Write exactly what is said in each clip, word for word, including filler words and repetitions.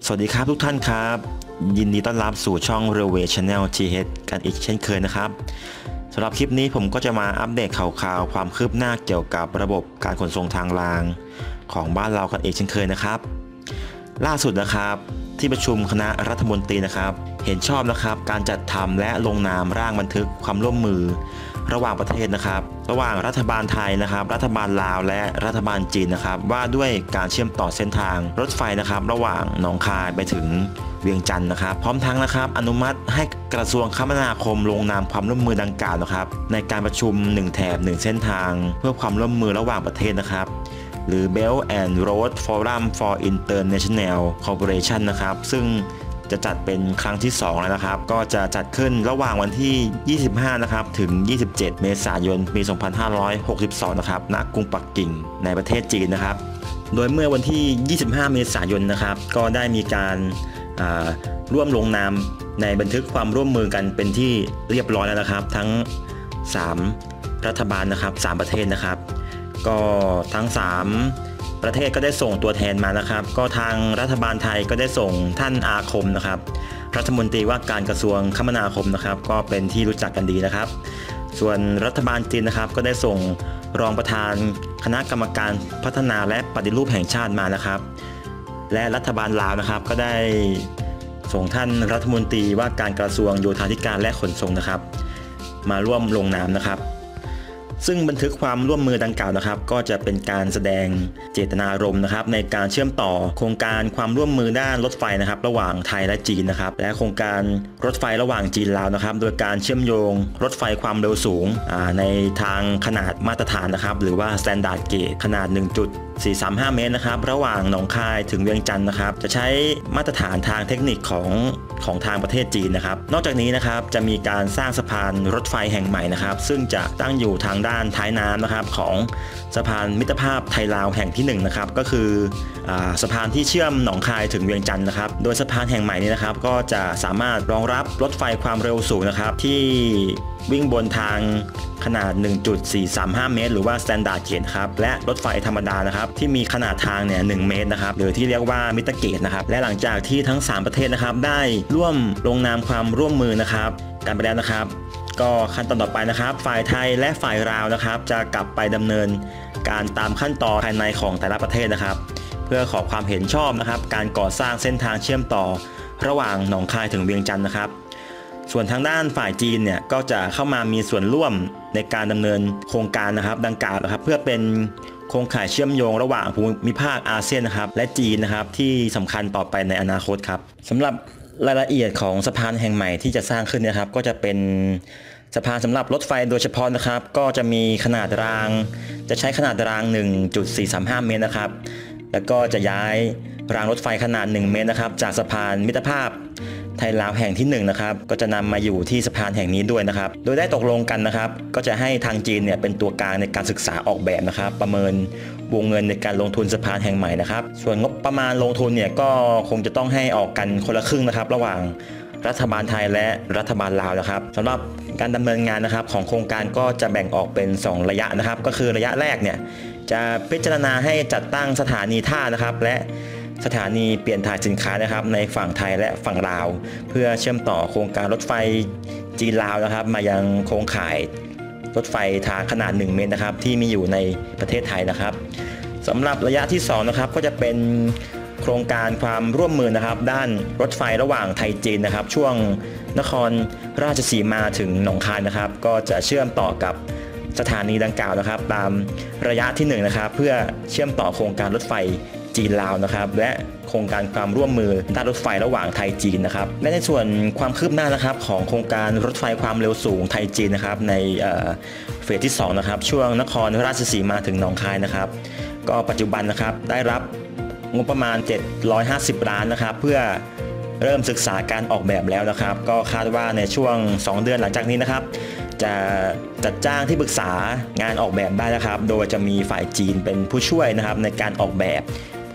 สวัสดีครับทุกท่านครับยินดีต้อนรับสู่ช่อง Railway Channel ที เอช กันอีกเช่นเคยนะครับสำหรับคลิปนี้ผมก็จะมาอัปเดตข่าวๆความคืบหน้าเกี่ยวกับระบบการขนส่งทางรางของบ้านเรากันอีกเช่นเคยนะครับล่าสุดนะครับที่ประชุมคณะรัฐมนตรีนะครับเห็นชอบนะครับการจัดทำและลงนามร่างบันทึกความร่วมมือระหว่างประเทศนะครับระหว่างรัฐบาลไทยนะครับรัฐบาลลาวและรัฐบาลจีนนะครับว่าด้วยการเชื่อมต่อเส้นทางรถไฟนะครับระหว่างหนองคายไปถึงเวียงจันทร์นะครับพร้อมทั้งนะครับอนุมัติให้กระทรวงคมนาคมลงนามความร่วมมือดังกล่าวนะครับในการประชุมหนึ่งแถบหนึ่งเส้นทางเพื่อความร่วมมือระหว่างประเทศนะครับหรือ Belt and Road Forum for International Cooperation นะครับซึ่งจะจัดเป็นครั้งที่สองแล้วนะครับก็จะจัดขึ้นระหว่างวันที่ยี่สิบห้านะครับถึงยี่สิบเจ็ดเมษายนปีสองพันห้าร้อยหกสิบสองนะครับณกรุงปักกิ่งในประเทศจีนนะครับโดยเมื่อวันที่ยี่สิบห้าเมษายนนะครับก็ได้มีการร่วมลงนามในบันทึกความร่วมมือกันเป็นที่เรียบร้อยแล้วนะครับทั้งสามรัฐบาลนะครับสามประเทศนะครับก็ทั้งสามประเทศก็ได้ส่งตัวแทนมานะครับก็ทางรัฐบาลไทยก็ได้ส่งท่านอาคมนะครับรัฐมนตรีว่าการกระทรวงคมนาคมนะครับก็เป็นที่รู้จักกันดีนะครับส่วนรัฐบาลจีนนะครับก็ได้ส่งรองประธานคณะกรรมการพัฒนาและปฏิรูปแห่งชาติมานะครับและรัฐบาลลาวนะครับก็ได้ส่งท่านรัฐมนตรีว่าการกระทรวงโยธาธิการและขนส่งนะครับมาร่วมลงนามนะครับซึ่งบันทึกความร่วมมือดังกล่าวนะครับก็จะเป็นการแสดงเจตนารมณ์นะครับในการเชื่อมต่อโครงการความร่วมมือด้านรถไฟนะครับระหว่างไทยและจีนนะครับและโครงการรถไฟระหว่างจีนลาวนะครับโดยการเชื่อมโยงรถไฟความเร็วสูงในทางขนาดมาตรฐานนะครับหรือว่า Standard Gauge ขนาด หนึ่งจุดสี่สามห้า เมตรนะครับระหว่างหนองคายถึงเวียงจันทร์นะครับจะใช้มาตรฐานทางเทคนิคของของทางประเทศจีนนะครับนอกจากนี้นะครับจะมีการสร้างสะพานรถไฟแห่งใหม่นะครับซึ่งจะตั้งอยู่ทางด้านท้ายน้ำนะครับของสะพานมิตรภาพไทยลาวแห่งที่หนึ่งนะครับก็คือสะพานที่เชื่อมหนองคายถึงเวียงจันทร์นะครับโดยสะพานแห่งใหม่นี้นะครับก็จะสามารถรองรับรถไฟความเร็วสูงนะครับที่วิ่งบนทางขนาด หนึ่งจุดสี่สามห้า เมตรหรือว่า Standard Gauge ครับและรถไฟธรรมดานะครับที่มีขนาดทางเนี่ยหนึ่งเมตรนะครับหรือที่เรียกว่ามิเตอร์เกจนะครับและหลังจากที่ทั้งสามประเทศนะครับได้ร่วมลงนามความร่วมมือนะครับกันไปแล้วนะครับก็ขั้นตอนต่อไปนะครับฝ่ายไทยและฝ่ายลาวนะครับจะกลับไปดำเนินการตามขั้นตอนภายในของแต่ละประเทศนะครับเพื่อขอความเห็นชอบนะครับการก่อสร้างเส้นทางเชื่อมต่อระหว่างหนองคายถึงเวียงจันทร์นะครับส่วนทางด้านฝ่ายจีนเนี่ยก็จะเข้ามามีส่วนร่วมในการดำเนินโครงการนะครับดังกล่าวนะครับเพื่อเป็นโครงข่ายเชื่อมโยงระหว่างภูมิภาคอาเซียนนะครับและจีนนะครับที่สำคัญต่อไปในอนาคตครับสำหรับรายละเอียดของสะพานแห่งใหม่ที่จะสร้างขึ้นนะครับก็จะเป็นสะพานสำหรับรถไฟโดยเฉพาะนะครับก็จะมีขนาดรางจะใช้ขนาดราง หนึ่งจุดสี่สามห้า เมตรนะครับแล้วก็จะย้ายรางรถไฟขนาดหนึ่งเมตรนะครับจากสะพานมิตรภาพไทยลาวแห่งที่หนึ่งนะครับก็จะนำมาอยู่ที่สะพานแห่งนี้ด้วยนะครับโดยได้ตกลงกันนะครับก็จะให้ทางจีนเนี่ยเป็นตัวกลางในการศึกษาออกแบบนะครับประเมินวงเงินในการลงทุนสะพานแห่งใหม่นะครับส่วนงบประมาณลงทุนเนี่ยก็คงจะต้องให้ออกกันคนละครึ่งนะครับระหว่างรัฐบาลไทยและรัฐบาลลาวนะครับสำหรับการดำเนินงานนะครับของโครงการก็จะแบ่งออกเป็นสองระยะนะครับก็คือระยะแรกเนี่ยจะพิจารณาให้จัดตั้งสถานีท่านะครับและสถานีเปลี่ยนถ่ายสินค้านะครับในฝั่งไทยและฝั่งลาวเพื่อเชื่อมต่อโครงการรถไฟจีนลาวนะครับมายังโครงข่ายรถไฟทางขนาดหนึ่งเมตรนะครับที่มีอยู่ในประเทศไทยนะครับสำหรับระยะที่สองนะครับก็จะเป็นโครงการความร่วมมือนะครับด้านรถไฟระหว่างไทยจีนนะครับช่วงนครราชสีมาถึงหนองคายนะครับก็จะเชื่อมต่อกับสถานีดังกล่าวนะครับตามระยะที่หนึ่งนะครับเพื่อเชื่อมต่อโครงการรถไฟจีนลาวนะครับและโครงการความร่วมมือด้านรถไฟระหว่างไทยจีนนะครับและในส่วนความคืบหน้านะครับของโครงการรถไฟความเร็วสูงไทยจีนนะครับในเฟสที่สองนะครับช่วงนครราชสีมาถึงหนองคายนะครับก็ปัจจุบันนะครับได้รับงบประมาณเจ็ดร้อยห้าสิบล้านนะครับเพื่อเริ่มศึกษาการออกแบบแล้วนะครับก็คาดว่าในช่วงสองเดือนหลังจากนี้นะครับจะจัดจ้างที่ปรึกษางานออกแบบได้นะครับโดยจะมีฝ่ายจีนเป็นผู้ช่วยนะครับในการออกแบบ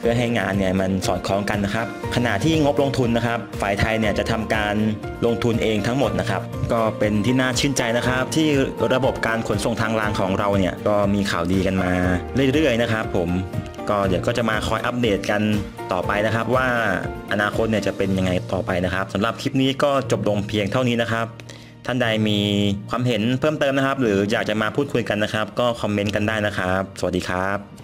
พื่อให้งานเนี่ยมันสอดคล้องกันนะครับขณะที่งบลงทุนนะครับฝ่ายไทยเนี่ยจะทำการลงทุนเองทั้งหมดนะครับก็เป็นที่น่าชื่นใจนะครับที่ระบบการขนส่งทางรางของเราเนี่ยก็มีข่าวดีกันมาเรื่อยๆนะครับผมก็เดี๋ยวก็จะมาคอยอัปเดตกันต่อไปนะครับว่าอนาคตเนี่ยจะเป็นยังไงต่อไปนะครับสำหรับคลิปนี้ก็จบลงเพียงเท่านี้นะครับท่านใดมีความเห็นเพิ่มเติมนะครับหรืออยากจะมาพูดคุยกันนะครับก็คอมเมนต์กันได้นะครับสวัสดีครับ